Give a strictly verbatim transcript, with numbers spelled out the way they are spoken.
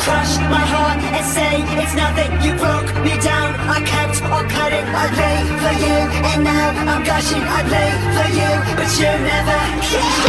crush my heart and say it's nothing. You broke me down, I kept on cutting. I lay for you, and now I'm gushing. I lay for you, but you never cared.